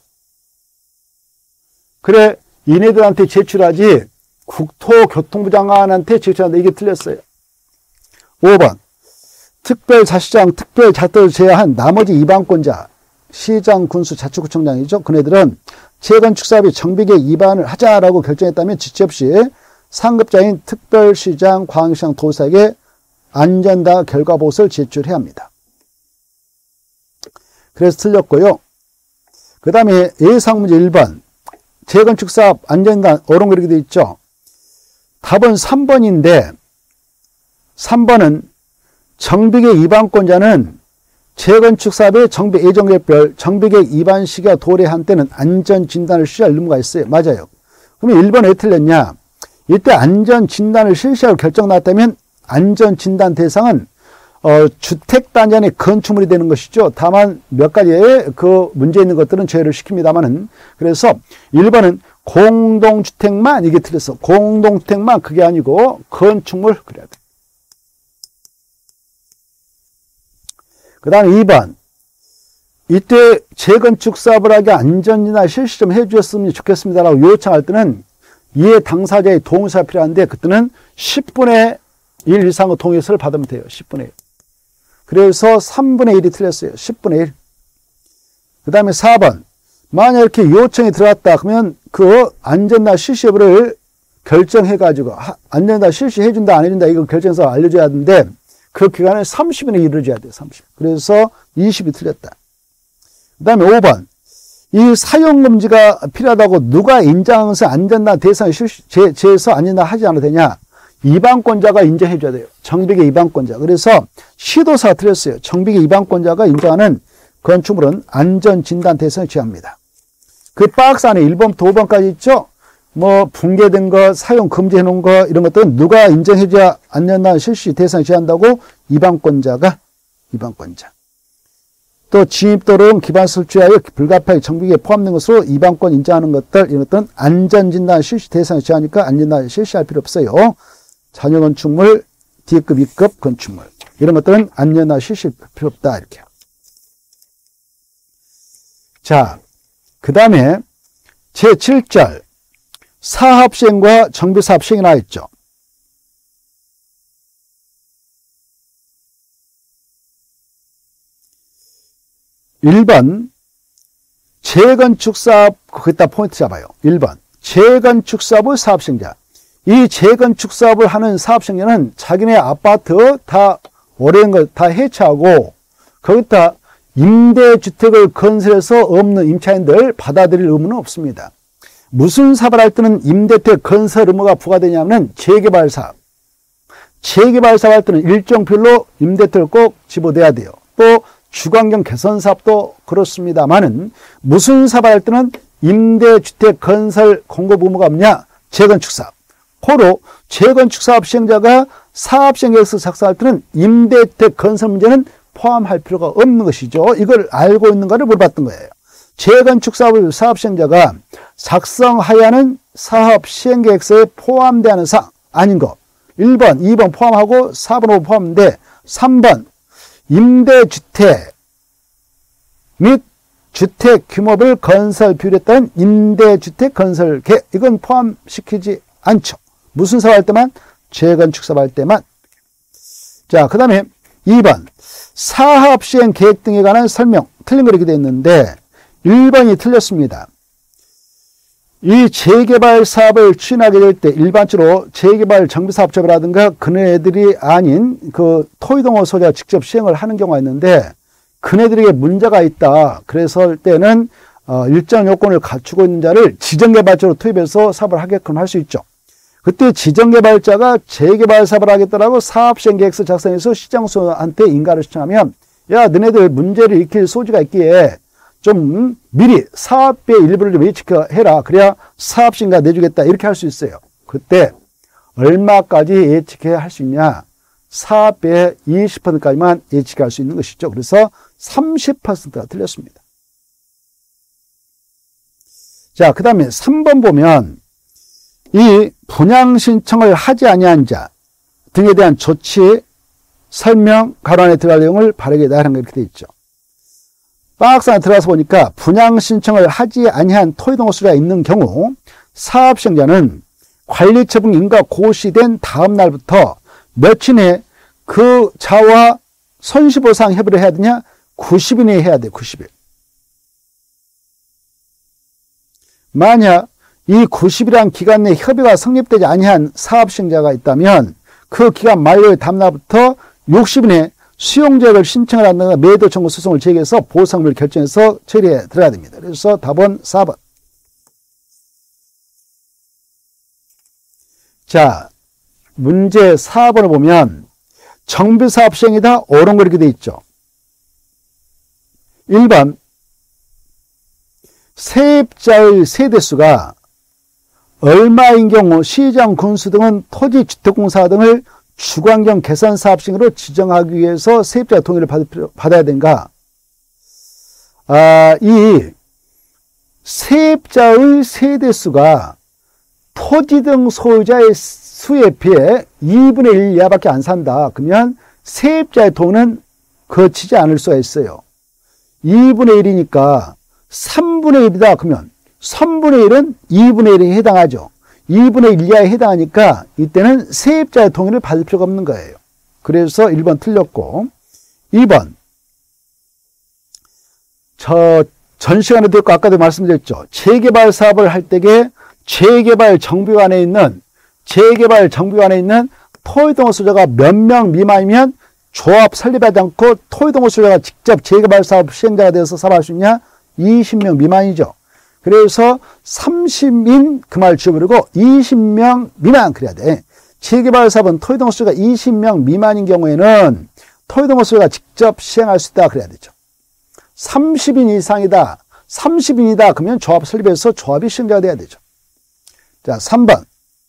그래, 이네들한테 제출하지 국토교통부 장관한테 제출한다. 이게 틀렸어요. 오 번. 특별자치장, 특별자치도를 제외한 나머지 위반권자, 시장, 군수, 자치구청장이죠. 그네들은 재건축 사업이 정비계 위반을 하자라고 결정했다면 지체 없이 상급자인 특별시장, 광역시장, 도사에게 안전다 결과보고서를 제출해야 합니다. 그래서 틀렸고요. 그 다음에 예상문제 일 번. 재건축 사업 안전단 어롱그리게 되어 있죠. 답은 삼 번인데 삼 번은 정비계 위반권자는 재건축 사업의 정비 예정계획별 정비계획 위반 시기와 도래한 때는 안전진단을 실시할 의무가 있어요. 맞아요. 그러면 일 번에 왜 틀렸냐? 이때 안전진단을 실시하고 결정 나왔다면 안전진단 대상은 어, 주택단지 건축물이 되는 것이죠. 다만 몇 가지의 그 문제 있는 것들은 제외를 시킵니다만은. 그래서 일 번은 공동주택만, 이게 틀렸어. 공동주택만, 그게 아니고 건축물, 그래야 돼. 그 다음에 이 번. 이때 재건축 사업을 하게 안전이나 실시 좀 해주셨으면 좋겠습니다라고 요청할 때는 이해 당사자의 동의가 필요한데 그때는 십분의 일 이상의 동의서를 받으면 돼요. 십분의 일. 그래서 삼분의 일이 틀렸어요. 십분의 일. 그 다음에 사 번. 만약 이렇게 요청이 들어왔다. 그러면 그 안전나 실시 여부를 결정해가지고 안전나 실시해준다, 안 해준다, 이거 결정해서 알려줘야 하는데 그 기간을 삼십분의 일을 줘야 돼요. 삼십. 그래서 이십이 틀렸다. 그 다음에 오 번. 이 사용금지가 필요하다고 누가 인정해서 안전나 대상에 실시, 제, 제에서 안전나 하지 않아도 되냐? 위반권자가 인정해 줘야 돼요. 정비계 위반권자. 그래서 시도사가 틀렸어요. 정비계 위반권자가 인정하는 건축물은 안전진단 대상에 취합니다. 그 박스 안에 일 번부터 오 번까지 있죠. 뭐 붕괴된 거, 사용 금지해 놓은 거 이런 것들은 누가 인정해 줘야 안전나 실시 대상에 취한다고? 위반권자가 위반권자. 또 진입도로는 기반시설 취하여 불가피하게 정비계에 포함된 것으로 위반권 인정하는 것들, 이런 것들은 안전진단 실시 대상에 취하니까 안전진단 실시할 필요 없어요. 잔여 건축물, D급, E급 건축물. 이런 것들은 안전나 실시 필요 없다. 이렇게. 자, 그 다음에 제칠 절. 사업시행과 정비사업시행이 나와 있죠. 일 번 재건축사업, 거기다 포인트 잡아요. 일 번 재건축사업의 사업시행자. 이 재건축사업을 하는 사업시행자는 자기네 아파트 다 오래된 걸 다 해체하고 거기다 임대주택을 건설해서 없는 임차인들 받아들일 의무는 없습니다. 무슨 사업을 할 때는 임대주택 건설 의무가 부과되냐면 재개발 사업. 재개발 사업 할 때는 일정 비율로 임대주택을 꼭 집어넣어야 돼요. 또 주거환경 개선 사업도 그렇습니다만은 무슨 사업을 할 때는 임대주택 건설 공급 의무가 없냐? 재건축 사업. 고로 재건축 사업 시행자가 사업 시행 계획서 작성할 때는 임대주택 건설 문제는 포함할 필요가 없는 것이죠. 이걸 알고 있는가를 물어봤던 거예요. 재건축 사업을 사업 시행자가 작성하여야 하는 사업 시행 계획서에 포함되어 하는 사항 아닌 거. 일 번, 이 번 포함하고 사 번, 오 번 포함인데 삼 번 임대주택 및 주택 규모별 건설 비율에 따른 임대주택 건설 계획 이건 포함시키지 않죠. 무슨 사업 할 때만? 재건축 사업 할 때만. 자, 그 다음에 이 번 사업 시행 계획 등에 관한 설명 틀린 거 이렇게 되어 있는데 일 번이 틀렸습니다. 이 재개발 사업을 추진하게 될 때 일반적으로 재개발 정비사업자라든가 그네들이 아닌 그 토지동호 소유자가 직접 시행을 하는 경우가 있는데 그네들에게 문제가 있다. 그래서 때는 어, 일정 요건을 갖추고 있는 자를 지정개발자로 투입해서 사업을 하게끔 할 수 있죠. 그때 지정개발자가 재개발 사업을 하겠다라고 사업시행계획서 작성해서 시장소한테 인가를 신청하면 야 너네들 문제를 일으킬 소지가 있기에 좀 미리 사업비의 일부를 좀 예측해라. 그래야 사업시행가 내주겠다. 이렇게 할 수 있어요. 그때 얼마까지 예측해야 할 수 있냐. 사업비의 이십 퍼센트까지만 예측할 수 있는 것이죠. 그래서 삼십 퍼센트가 틀렸습니다. 자, 그 다음에 삼 번 보면 이 분양 신청을 하지 아니한 자 등에 대한 조치, 설명, 가로 안에 들어갈 내용을 바르게 나열한 게 이렇게 되어 있죠. 박스 안에 들어가서 보니까 분양 신청을 하지 아니한 토지동호 소유자가 있는 경우 사업시행자는 관리처분 인가 고시된 다음 날부터 며칠 내에 그 자와 손실보상 협의를 해야 되냐? 구십 일 내에 해야 돼. 구십 일. 만약 이 구십 일이라는 기간 내에 협의가 성립되지 아니한 사업시행자가 있다면 그 기간 만료의 다음날부터 육십 일 내에 수용자를 신청을 한다거나 매도 청구 소송을 제기해서 보상을 결정해서 처리해 들어가야 됩니다. 그래서 답은 사 번. 자, 문제 사 번을 보면 정비사업 시행이다. 옳은 거 이렇게 되어 있죠. 일 번 세입자의 세대수가 얼마인 경우 시장 군수 등은 토지주택공사 등을 주거환경 개선 사업시행으로 지정하기 위해서 세입자 동의를 받을 필요, 받아야 되는가? 아, 이 세입자의 세대수가 토지 등 소유자의 수에 비해 이분의 일 이하밖에 안 산다. 그러면 세입자의 동의는 거치지 않을 수가 있어요. 이분의 일이니까 삼분의 일이다. 그러면 삼분의 일은 이분의 일에 해당하죠. 이분의 일 이하에 해당하니까 이때는 세입자의 동의를 받을 필요가 없는 거예요. 그래서 일 번 틀렸고 이 번 저 전 시간에도 있고 아까도 말씀드렸죠. 재개발 사업을 할 때에 재개발 정비관에 있는 재개발 정비관에 있는 토지동호 소유자가 몇 명 미만이면 조합 설립하지 않고 토지동호 소유자가 직접 재개발 사업 시행자가 되어서 사업할 수 있냐? 이십 명 미만이죠. 그래서 삼십인 그 말 지워버리고 이십 명 미만 그래야 돼. 재개발 사업은 토지동호 소유가 이십 명 미만인 경우에는 토지동호 소유가 직접 시행할 수 있다 그래야 되죠. 삼십 인 이상이다. 삼십 인이다. 그러면 조합 설립해서 조합이 시행자가 돼야 되죠. 자, 삼 번.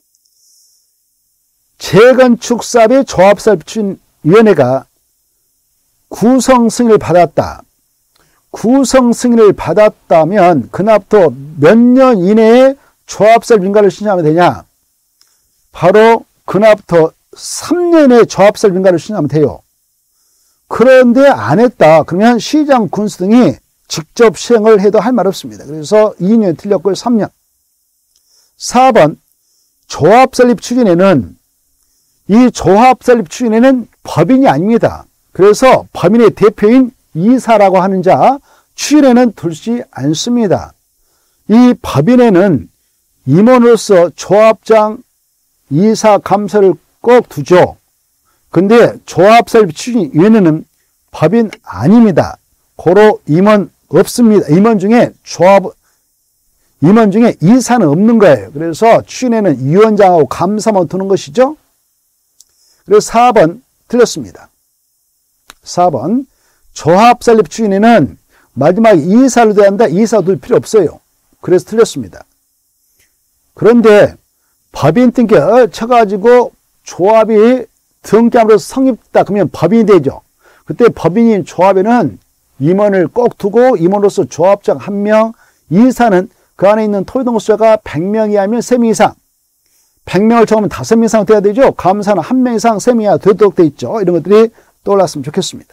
재건축 사업의 조합 설립위원회가 구성 승인을 받았다. 구성 승인을 받았다면 그날부터 몇 년 이내에 조합설 민가를 신청하면 되냐? 바로 그날부터 삼 년에 조합설 민가를 신청하면 돼요. 그런데 안 했다. 그러면 시장 군수 등이 직접 시행을 해도 할 말 없습니다. 그래서 이 년 틀렸고요. 삼 년. 사 번 조합 설립 추진에는 이 조합 설립 추진에는 법인이 아닙니다. 그래서 법인의 대표인 이사라고 하는 자 추진에는 두지 않습니다. 이 법인에는 임원으로서 조합장, 이사, 감사를 꼭 두죠. 근데 조합 설립 추진위원회는 법인 아닙니다. 고로 임원 없습니다. 임원 중에 조합, 임원 중에 이사는 없는 거예요. 그래서 추진에는 위원장하고 감사만 두는 것이죠. 그래서 사 번 틀렸습니다. 사 번 조합 설립 추진에는 마지막에 이사를 둬야 한다. 이사 둘 필요 없어요. 그래서 틀렸습니다. 그런데 법인 등기를 쳐가지고 조합이 등기함으로써 성립했다. 그러면 법인이 되죠. 그때 법인인 조합에는 임원을 꼭 두고 임원으로서 조합장 한 명, 이사는 그 안에 있는 토지동수자가 백 명 이하면 세 명 이상, 백 명을 적으면 다섯 명 이상 돼야 되죠. 감사는 한 명 이상 세 명 이하 되도록 돼 있죠. 이런 것들이 떠올랐으면 좋겠습니다.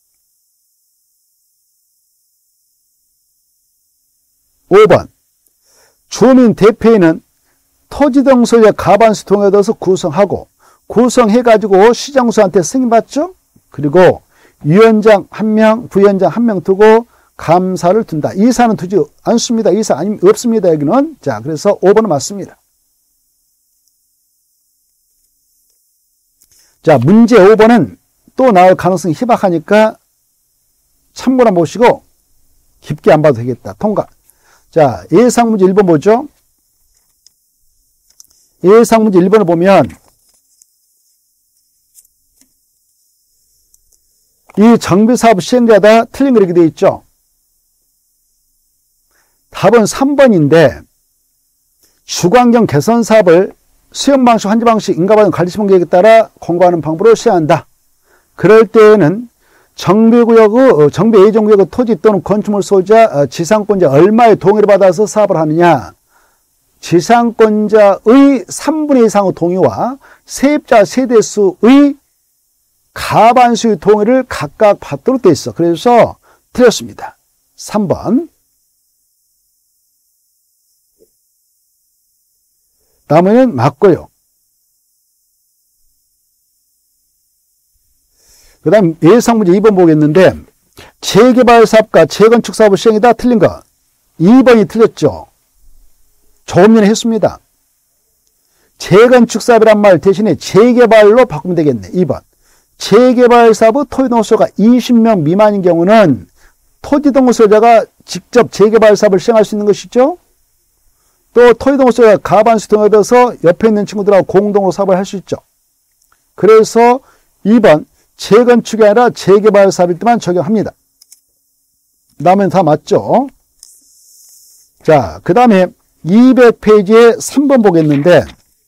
오 번 주민 대표인은 토지동수자 가반수 동의에 둬서 구성하고 구성해가지고 시장수한테 승인받죠. 그리고 위원장 한 명, 부위원장 한 명 두고 감사를 둔다. 이사는 두지 않습니다. 이사 아니 없습니다. 여기는. 자, 그래서 오 번은 맞습니다. 자, 문제 오 번은 또 나올 가능성이 희박하니까 참고나 보시고 깊게 안 봐도 되겠다. 통과. 자, 예상문제 일 번 보죠. 예상문제 일 번을 보면 이 정비사업 시행자다 틀린 거 이렇게 되어 있죠. 답은 삼 번인데 주거환경 개선 사업을 수용방식, 환지방식, 인가받은 관리시범 계획에 따라 공고하는 방법으로 시행한다. 그럴 때에는 정비구역의, 정비 예정구역의 토지 또는 건축물 소유자, 지상권자 얼마의 동의를 받아서 사업을 하느냐. 지상권자의 삼분의 이 이상의 동의와 세입자 세대수의 가반수의 동의를 각각 받도록 되어 있어. 그래서 틀렸습니다. 삼 번. 다음에는 맞고요. 그 다음 예상문제 이 번 보겠는데 재개발 사업과 재건축 사업을 시행이다. 틀린 거. 이 번이 틀렸죠. 조금 전에 했습니다. 재건축 사업이란 말 대신에 재개발로 바꾸면 되겠네. 이 번. 재개발 사업의 토지동수자가 이십 명 미만인 경우는 토지동수자가 직접 재개발 사업을 시행할 수 있는 것이죠. 또 토지동수자가 가반수 등에 얻어서 옆에 있는 친구들하고 공동으로 사업을 할 수 있죠. 그래서 이 번 재건축이 아니라 재개발 사업일 때만 적용합니다. 그 다음엔 다 맞죠. 자, 그 다음에 이백 페이지에 삼 번 보겠는데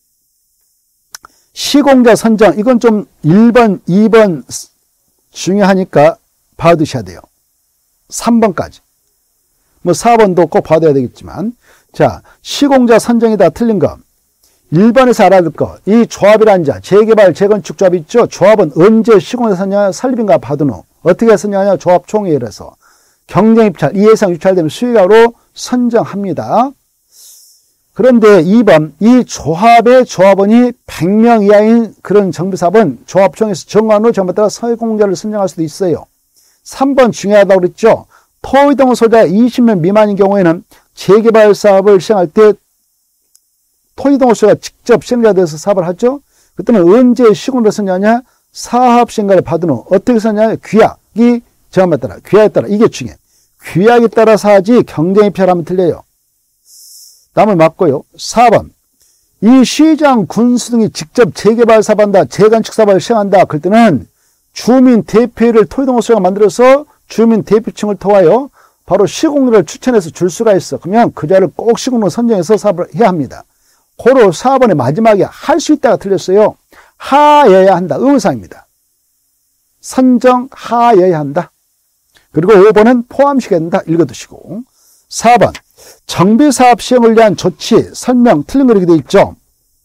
시공자 선정, 이건 좀 일 번, 이 번 중요하니까 봐두셔야 돼요. 삼 번까지. 뭐 사 번도 꼭 봐둬야 되겠지만. 자, 시공자 선정이다. 틀린 거. 일 번에서 알아야 될 거. 이 조합이라는 자, 재개발, 재건축 조합 있죠? 조합은 언제 시공자 선정하냐, 설립인가 받은 후. 어떻게 선정하냐, 조합 총회를 해서. 경쟁 입찰, 이해상 유찰되면 수익으로 선정합니다. 그런데 이 번, 이 조합의 조합원이 백 명 이하인 그런 정비사업은 조합총회에서 정한 후 정부에 따라 서공자를 선정할 수도 있어요. 삼 번 중요하다고 그랬죠. 토지동 소유자 이십 명 미만인 경우에는 재개발 사업을 시행할 때 토지동 소유자가 직접 시행자가 돼서 사업을 하죠. 그때는 언제 시공을 선정하냐? 사업 시행가를 받은 후 어떻게 선정하냐? 규약이 정함에 따라, 규약에 따라. 이게 중요해. 규약에 따라서 하지 경쟁 입찰하면 틀려요. 다음은 맞고요. 사 번. 이 시장, 군수 등이 직접 재개발 사업한다, 재건축 사업을 시행한다. 그럴 때는 주민 대표를 토지동호수가 만들어서 주민 대표층을 통하여 바로 시공료를 추천해서 줄 수가 있어. 그러면 그 자를 꼭 시공로 선정해서 사업을 해야 합니다. 고로 사 번의 마지막에 할 수 있다가 틀렸어요. 하여야 한다. 의무사항입니다. 선정하여야 한다. 그리고 오 번은 포함시켜야 된다. 읽어두시고. 사 번. 정비사업 시행을 위한 조치, 설명, 틀린 거 이렇게 되어 있죠.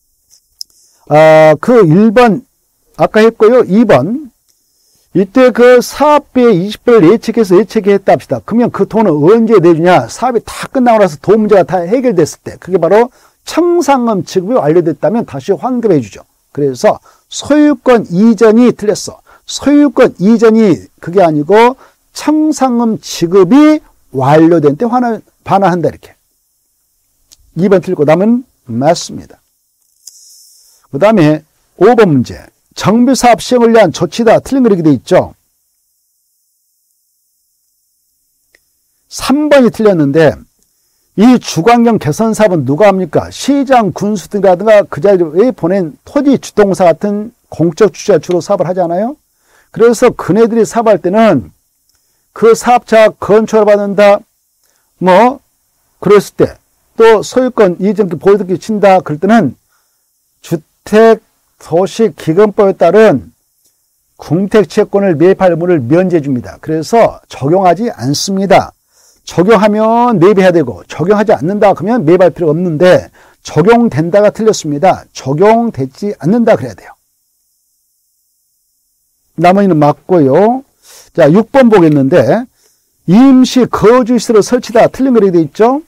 아, 그 일 번, 아까 했고요. 이 번. 이때 그 사업비의 이십 배를 예측해서 예측했다 합시다. 그러면 그 돈은 언제 내주냐? 사업이 다 끝나고 나서 돈 문제가 다 해결됐을 때. 그게 바로 청산금 지급이 완료됐다면 다시 환급해 주죠. 그래서 소유권 이전이 틀렸어. 소유권 이전이 그게 아니고 청산금 지급이 완료된 때 환원, 반환한다 이렇게. 이 번 틀리고 남은 맞습니다. 그 다음에 오 번 문제. 정비사업 시행을 위한 조치다. 틀린 거 이렇게 돼 있죠. 삼 번이 틀렸는데 이 주관경 개선 사업은 누가 합니까? 시장, 군수들이라든가 그 자리에 보낸 토지 주동사 같은 공적 주체가 주로 사업을 하잖아요. 그래서 그네들이 사업할 때는 그 사업자가 건축을 받는다. 뭐 그랬을 때 또 소유권 이전 보유득이 친다. 그럴 때는 주택 도시 기금법에 따른 궁택채권을 매입할 의무를 면제해 줍니다. 그래서 적용하지 않습니다. 적용하면 매입해야 되고 적용하지 않는다 그러면 매입할 필요가 없는데 적용된다가 틀렸습니다. 적용되지 않는다 그래야 돼요. 나머지는 맞고요. 자, 육 번 보겠는데 임시 거주시설을 설치다. 틀린 거 되어 있죠.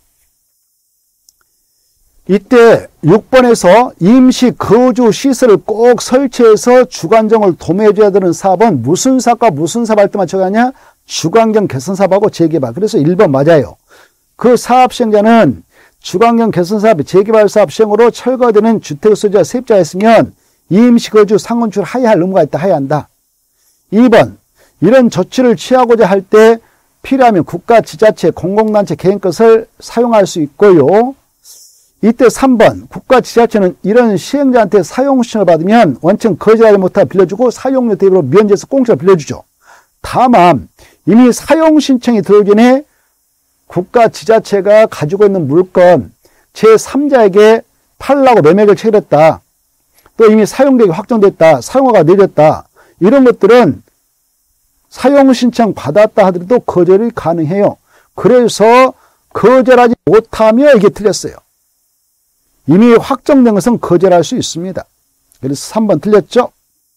이때 육 번에서 임시 거주시설을 꼭 설치해서 주관정을 도매해줘야 되는 사업은 무슨 사업과 무슨 사업 할 때만 적용하냐? 주관경 개선 사업하고 재개발. 그래서 일 번 맞아요. 그 사업 시행자는 주관경 개선 사업, 재개발 사업 시행으로 철거되는 주택 소유자 세입자가 있으면 임시거주 상건축을 하야할 의무가 있다. 하야한다. 이 번 이런 조치를 취하고자 할 때 필요하면 국가, 지자체, 공공단체, 개인 것을 사용할 수 있고요. 이때 삼 번 국가, 지자체는 이런 시행자한테 사용 신청을 받으면 원청 거절하지 못하고 빌려주고 사용료 대비로 면제해서 공짜로 빌려주죠. 다만 이미 사용 신청이 들어오기 전에 국가, 지자체가 가지고 있는 물건 제삼자에게 팔라고 매매를 체결했다. 또 이미 사용계획이 확정됐다. 사용허가가 내렸다. 이런 것들은 사용 신청 받았다 하더라도 거절이 가능해요. 그래서 거절하지 못하며 이게 틀렸어요. 이미 확정된 것은 거절할 수 있습니다. 그래서 삼 번 틀렸죠?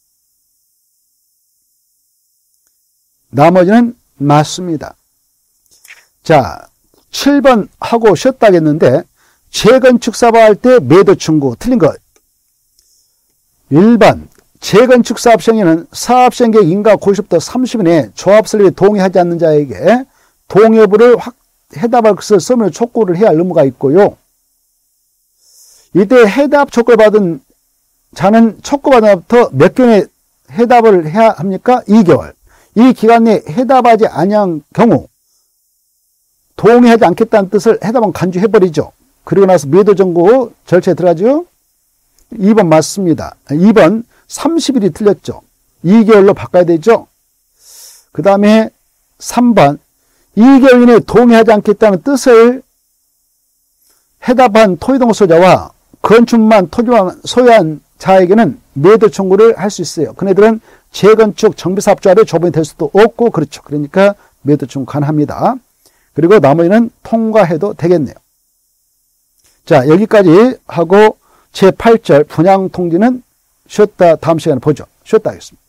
나머지는 맞습니다. 자, 칠 번 하고 쉬었다 하겠는데 재건축 사업 할 때 매도 청구 틀린 거. 일 번 재건축 사업 시행에는 사업 시행 계획 인가 고시부터 삼십 일 내에 조합 설립에 동의하지 않는 자에게 동의 여부를 확 해답할 것을 서면으로 촉구를 해야 할 의무가 있고요. 이때 해답 촉구를 받은 자는 촉구받은 날부터 몇 개월에 해답을 해야 합니까? 이 개월. 이 기간 내에 해답하지 아니한 경우 동의하지 않겠다는 뜻을 해답은 간주해버리죠. 그리고 나서 매도 정보 절차에 들어가죠. 이 번 맞습니다. 이 번 삼십 일이 틀렸죠. 이 개월로 바꿔야 되죠. 그 다음에 삼 번 이 개월 이내에 동의하지 않겠다는 뜻을 해답한 토지동 소유자와 건축만 토지만 소유한 자에게는 매도 청구를 할 수 있어요. 그네들은 재건축 정비사업자로 조분이 될 수도 없고 그렇죠. 그러니까 매도 청구 가능합니다. 그리고 나머지는 통과해도 되겠네요. 자, 여기까지 하고 제팔 절 분양 통지는 쉬었다 다음 시간에 보죠. 쉬었다 하겠습니다.